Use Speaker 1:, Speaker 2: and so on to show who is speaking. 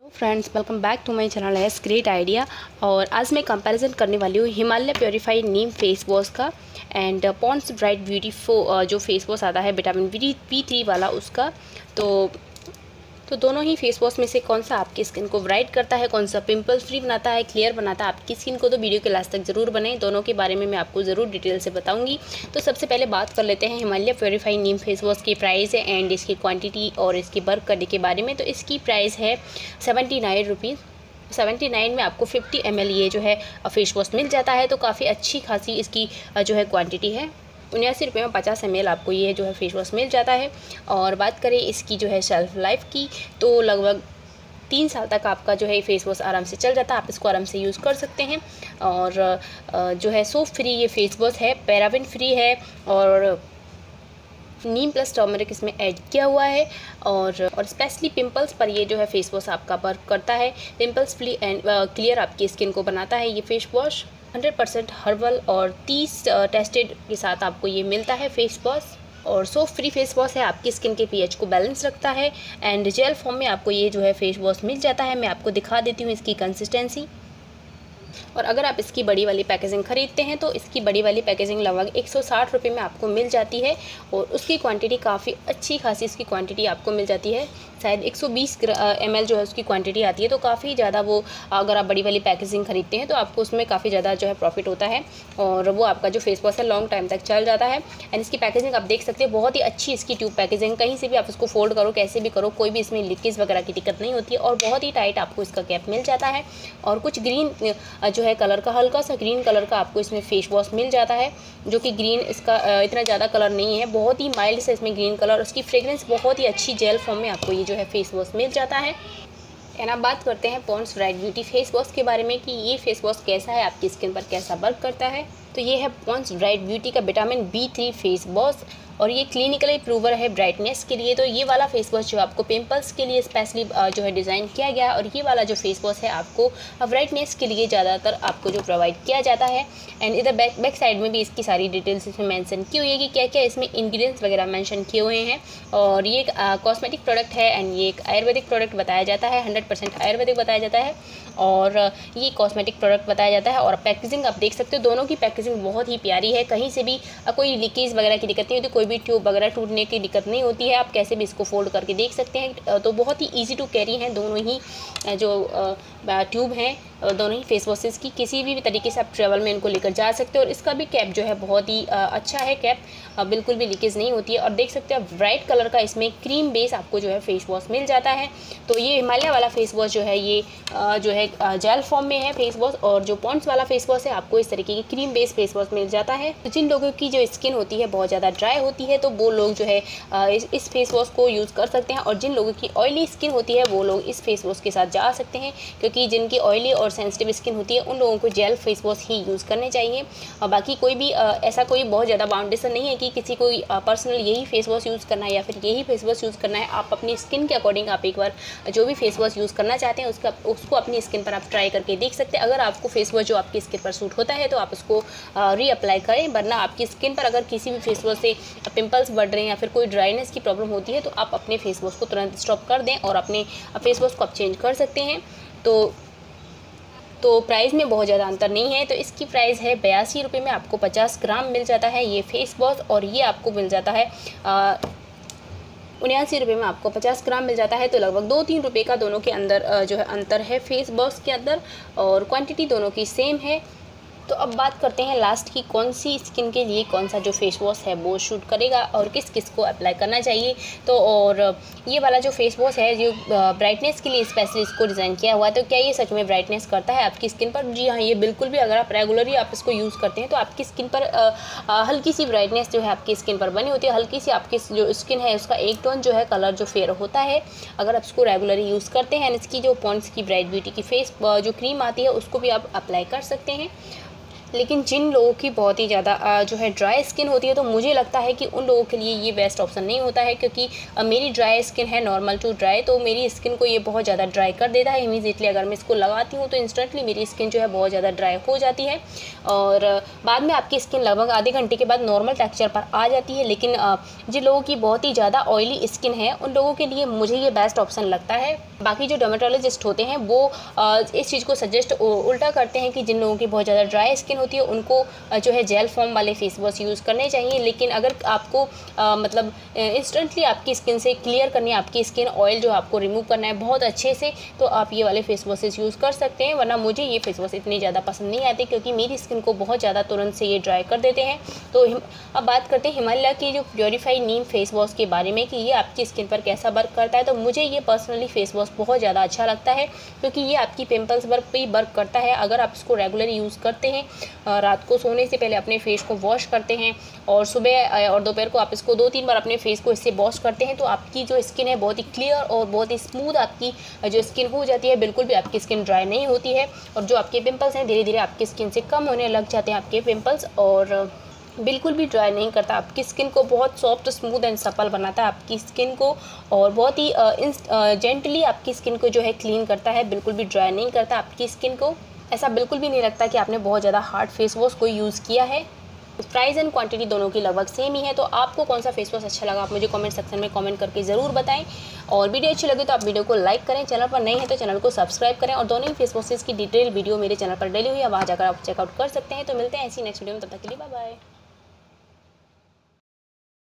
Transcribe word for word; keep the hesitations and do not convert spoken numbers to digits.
Speaker 1: Friends, welcome back to my channel S great idea. और आज मैं कंपैरिजन करने वाली हूँ Himalaya purify neem face wash का एंड पॉन्ड्स ब्राइट ब्यूटी फो जो फेस वॉश आता है विटामिन बी थ्री वाला उसका। तो तो दोनों ही फेस वॉश में से कौन सा आपकी स्किन को ब्राइट करता है, कौन सा पिंपल फ्री बनाता है, क्लियर बनाता है आपकी स्किन को, तो वीडियो के लास्ट तक जरूर बने। दोनों के बारे में मैं आपको ज़रूर डिटेल से बताऊंगी। तो सबसे पहले बात कर लेते हैं Himalaya purify neem face wash की प्राइस है एंड इसकी क्वांटिटी और इसकी वर्क करने के बारे में। तो इसकी प्राइस है seventy nine rupees seventy nine में आपको फिफ्टी एम एल ये जो है फेस वॉश मिल जाता है। तो काफ़ी अच्छी खासी इसकी जो है क्वांटिटी है। उन्यासी रुपये में पचास एम एल आपको ये जो है फेस वॉश मिल जाता है। और बात करें इसकी जो है शेल्फ लाइफ की, तो लगभग तीन साल तक आपका जो है फेस वॉश आराम से चल जाता है। आप इसको आराम से यूज़ कर सकते हैं। और जो है सोप फ्री ये फेस वॉश है, पैराबिन फ्री है और नीम प्लस टर्मरिक इसमें ऐड किया हुआ है। और और स्पेशली पिंपल्स पर ये जो है फेस वॉश आपका वर्क करता है। पिंपल्स फ्री एंड क्लियर आपकी स्किन को बनाता है ये face wash. Hundred percent herbal और तीस टेस्टेड के साथ आपको ये मिलता है फेस वॉश। और सोप फ्री फेस वॉश है, आपकी स्किन के पीएच को बैलेंस रखता है एंड जेल फॉर्म में आपको ये जो है फेस वॉश मिल जाता है। मैं आपको दिखा देती हूँ इसकी कंसिस्टेंसी। और अगर आप इसकी बड़ी वाली पैकेजिंग ख़रीदते हैं तो इसकी बड़ी वाली पैकेजिंग लगभग एक सौ साठ रुपये में आपको मिल जाती है। और उसकी क्वांटिटी काफ़ी अच्छी खासी इसकी क्वांटिटी आपको मिल जाती है। शायद एक सौ बीस एम एल जो है उसकी क्वांटिटी आती है। तो काफ़ी ज़्यादा वो, अगर आप बड़ी वाली पैकेजिंग ख़रीदते हैं तो आपको उसमें काफ़ी ज़्यादा जो है प्रॉफिट होता है। और वो आपका जो फेस वॉश है लॉन्ग टाइम तक चल जाता है। एंड इसकी पैकेजिंग आप देख सकते हैं, बहुत ही अच्छी इसकी ट्यूब पैकेजिंग। कहीं से भी आप इसको फोल्ड करो, कैसे भी करो, कोई भी इसमें लीकेज वगैरह की दिक्कत नहीं होती है। और बहुत ही टाइट आपको इसका कैप मिल जाता है। और कुछ ग्रीन जो है कलर का, हल्का सा ग्रीन कलर का आपको इसमें फेस वॉश मिल जाता है, जो कि ग्रीन इसका इतना ज़्यादा कलर नहीं है, बहुत ही माइल्ड से इसमें ग्रीन कलर। उसकी फ्रेग्रेंस बहुत ही अच्छी जेल फॉर्म में आपको ये जो है फेस वॉश मिल जाता है। एंड आप बात करते हैं Pond's bright beauty face wash के बारे में कि ये फेस वॉश कैसा है, आपकी स्किन पर कैसा वर्क करता है। तो ये है पॉन्ड्स ब्राइट ब्यूटी का vitamin B three face wash और ये क्लिनिकली प्रूवर है ब्राइटनेस के लिए। तो ये वाला फेस वॉश जो आपको पिंपल्स के लिए स्पेशली जो है डिज़ाइन किया गया है। और ये वाला जो फेस वॉश है आपको ब्राइटनेस के लिए ज़्यादातर आपको जो प्रोवाइड किया जाता है। एंड इधर बैक बैक साइड में भी इसकी सारी डिटेल्स इसमें मेंशन की हुई है कि क्या क्या इसमें इंग्रेडिएंट्स वगैरह मेंशन किए हुए हैं। और ये एक कॉस्मेटिक प्रोडक्ट है एंड ये एक आयुर्वेदिक प्रोडक्ट बताया जाता है, हंड्रेड परसेंट आयुर्वेदिक बताया जाता है। और ये कॉस्मेटिक प्रोडक्ट बताया जाता है। और पैकेजिंग आप देख सकते हो, दोनों की पैकेजिंग बहुत ही प्यारी है। कहीं से भी कोई लीकेज वगैरह की दिक्कत नहीं होती, कोई भी ट्यूब वगैरह टूटने की दिक्कत नहीं होती है। आप कैसे भी इसको फोल्ड करके देख सकते हैं। तो बहुत ही इजी टू कैरी हैं दोनों ही जो ट्यूब हैं, दोनों ही फेस वॉशेस की। किसी भी तरीके से आप ट्रैवल में इनको लेकर जा सकते हो। और इसका भी कैप जो है बहुत ही अच्छा है, कैप बिल्कुल भी लीकेज नहीं होती है। और देख सकते हो आप ब्राइट कलर का इसमें क्रीम बेस आपको जो है फेस वॉश मिल जाता है। तो ये हिमालय वाला फेस वॉश जो है ये जो है जेल फॉर्म में है फेस वॉश। और जो पॉन्ड्स वाला फेस वॉश है आपको इस तरीके की क्रीम बेस फेस वॉश मिल जाता है। तो जिन लोगों की जो स्किन होती है बहुत ज़्यादा ड्राई होती है तो वो लोग जो है इस फेस वॉश को यूज़ कर सकते हैं। और जिन लोगों की ऑयली स्किन होती है वो लोग इस फेस वॉश के साथ जा सकते हैं, क्योंकि जिनकी ऑयली और सेंसिटिव स्किन होती है उन लोगों को जेल फेस वॉश ही यूज़ करने चाहिए। और बाकी कोई भी ऐसा कोई बहुत ज़्यादा बाउंडेशन नहीं है कि किसी को पर्सनल यही फेस वॉश यूज़ करना है या फिर यही फेस वॉश यूज़ करना है। आप अपनी स्किन के अकॉर्डिंग आप एक बार जो भी फेस वॉश यूज़ करना चाहते हैं उसका उसको अपनी स्किन पर आप ट्राई करके देख सकते हैं। अगर आपको फेस वॉश जो आपकी स्किन पर सूट होता है तो आप उसको रीअप्लाई करें। वरना आपकी स्किन पर अगर किसी भी फेस वॉश से पिंपल्स बढ़ रहे हैं या फिर कोई ड्राइनेस की प्रॉब्लम होती है तो आप अपने फेस वॉश को तुरंत स्टॉप कर दें और अपने फेस वॉश को आप चेंज कर सकते हैं। तो तो प्राइस में बहुत ज़्यादा अंतर नहीं है। तो इसकी प्राइस है बयासी रुपये में आपको पचास ग्राम मिल जाता है ये फेस वॉश। और ये आपको मिल जाता है उन्यासी रुपये में आपको पचास ग्राम मिल जाता है। तो लगभग दो तीन रुपये का दोनों के अंदर जो है अंतर है फेस वॉश के अंदर। और क्वांटिटी दोनों की सेम है। तो अब बात करते हैं लास्ट की, कौन सी स्किन के लिए कौन सा जो फेस वॉश है वो शूट करेगा और किस किस को अप्लाई करना चाहिए। तो और ये वाला जो फेस वॉश है जो ब्राइटनेस के लिए स्पेशली इसको डिज़ाइन किया हुआ है। तो क्या ये सच में ब्राइटनेस करता है आपकी स्किन पर? जी हाँ, ये बिल्कुल भी। अगर आप रेगुलरली आप इसको यूज़ करते हैं तो आपकी स्किन पर आ, आ, हल्की सी ब्राइटनेस जो है आपकी स्किन पर बनी होती है। हल्की सी आपकी जो स्किन है उसका एक टोन जो है कलर जो फेयर होता है अगर आप इसको रेगुलरली यूज़ करते हैं। इसकी जो पॉन्ड्स की ब्राइट ब्यूटी की फेस जो क्रीम आती है उसको भी आप अप्लाई कर सकते हैं। लेकिन जिन लोगों की बहुत ही ज़्यादा जो है ड्राई स्किन होती है, तो मुझे लगता है कि उन लोगों के लिए ये बेस्ट ऑप्शन नहीं होता है, क्योंकि मेरी ड्राई स्किन है, नॉर्मल टू ड्राई, तो मेरी स्किन को ये बहुत ज़्यादा ड्राई कर देता है इमीडिएटली। अगर मैं इसको लगाती हूँ तो इंस्टेंटली मेरी स्किन जो है बहुत ज़्यादा ड्राई हो जाती है और बाद में आपकी स्किन लगभग आधे घंटे के बाद नॉर्मल टेक्सचर पर आ जाती है। लेकिन जिन लोगों की बहुत ही ज़्यादा ऑयली स्किन है, उन लोगों के लिए मुझे ये बेस्ट ऑप्शन लगता है। बाकी जो डर्मेटोलॉजिस्ट होते हैं वो इस चीज़ को सजेस्ट उल्टा करते हैं कि जिन लोगों की बहुत ज़्यादा ड्राई स्किन होती है उनको जो है जेल फॉर्म वाले फेस वॉश यूज़ करने चाहिए। लेकिन अगर आपको आ, मतलब इंस्टेंटली आपकी स्किन से क्लियर करनी है, आपकी स्किन ऑयल जो आपको रिमूव करना है बहुत अच्छे से, तो आप ये वाले फेस वॉशेस यूज़ कर सकते हैं। वरना मुझे ये फेस वॉश इतने ज़्यादा पसंद नहीं आते, क्योंकि मेरी स्किन को बहुत ज़्यादा तुरंत से ये ड्राई कर देते हैं। तो अब बात करते हैं हिमालय की जो प्योरीफाई नीम फेस वॉश के बारे में कि ये आपकी स्किन पर कैसा वर्क करता है। तो मुझे ये पर्सनली फेस वॉश बहुत ज़्यादा अच्छा लगता है, क्योंकि ये आपकी पिंपल्स पर भी वर्क करता है। अगर आप इसको रेगुलर यूज़ करते हैं, रात को सोने से पहले अपने फेस को वॉश करते हैं और सुबह और दोपहर को आप इसको दो तीन बार अपने फेस को इससे वॉश करते हैं, तो आपकी जो स्किन है बहुत ही क्लियर और बहुत ही स्मूथ आपकी जो स्किन हो जाती है। बिल्कुल भी आपकी स्किन ड्राई नहीं होती है और जो आपके पिंपल्स हैं धीरे धीरे आपकी स्किन से कम होने लग जाते हैं आपके पिंपल्स, और बिल्कुल भी ड्राई नहीं करता। आपकी स्किन को बहुत सॉफ्ट, स्मूथ एंड सपल बनाता है आपकी स्किन को, और बहुत ही जेंटली आपकी स्किन को जो है क्लीन करता है। बिल्कुल भी ड्राई नहीं करता आपकी स्किन को। ऐसा बिल्कुल भी नहीं लगता कि आपने बहुत ज़्यादा हार्ड फेस वॉश कोई यूज़ किया है। प्राइस एंड क्वांटिटी दोनों की लगभग सेम ही है। तो आपको कौन सा फेस वॉश अच्छा लगा आप मुझे कमेंट सेक्शन में कमेंट करके ज़रूर बताएं। और वीडियो अच्छी लगे तो आप वीडियो को लाइक करें, चैनल पर नए हैं तो चैनल को सब्सक्राइब करें, और दोनों ही फेस वॉशेस की डिटेल वीडियो मेरे चैनल पर डली हुई है, वहाँ जाकर आप चेकआउट कर सकते हैं। तो मिलते हैं ऐसी नेक्स्ट वीडियो में, तब तक के लिए बाय बाय।